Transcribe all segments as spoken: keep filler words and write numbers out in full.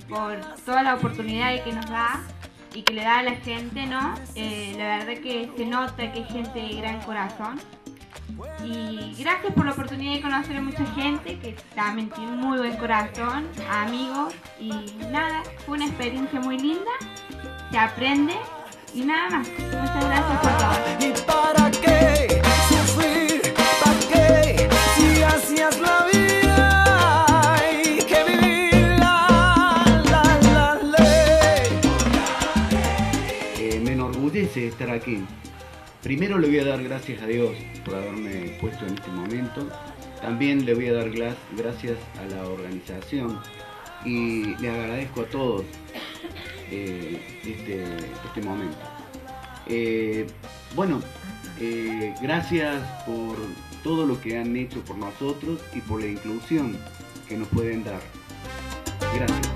por toda la oportunidad que nos da y que le da a la gente, ¿no? Eh, la verdad que se nota que hay gente de gran corazón. Y gracias por la oportunidad de conocer a mucha gente que también tiene muy buen corazón, amigos, y nada, fue una experiencia muy linda, se aprende y nada más. Muchas gracias por todo. ¿Y para qué sufrir? ¿Para qué? Si hacías la vida hay que vivirla, la, la ley. Eh, me enorgullece estar aquí. Primero le voy a dar gracias a Dios por haberme puesto en este momento. También le voy a dar gracias a la organización y le agradezco a todos eh, este, este momento. Eh, bueno, eh, gracias por todo lo que han hecho por nosotros y por la inclusión que nos pueden dar. Gracias.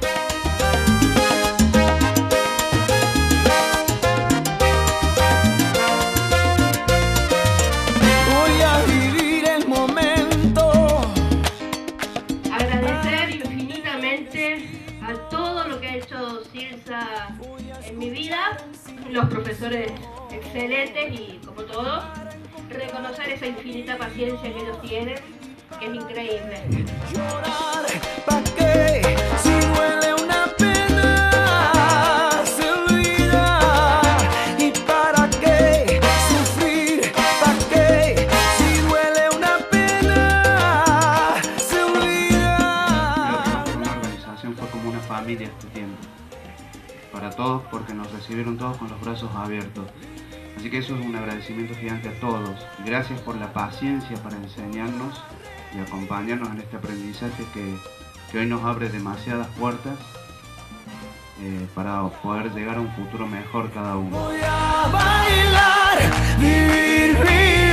A todo lo que ha hecho Cirsa en mi vida, los profesores excelentes y como todos, reconocer esa infinita paciencia que ellos tienen, que es increíble. Llorar, ¿pa' qué? Si duele una pena, se olvida. ¿Y para qué sufrir? ¿Pa' qué? Si duele una pena, se olvida. Creo que nuestra organización fue como una familia este tiempo, para todos, porque nos recibieron todos con los brazos abiertos. Así que eso es un agradecimiento gigante a todos. Gracias por la paciencia para enseñarnos y acompañarnos en este aprendizaje que, que hoy nos abre demasiadas puertas eh, para poder llegar a un futuro mejor cada uno. Voy a bailar, vivir, vivir.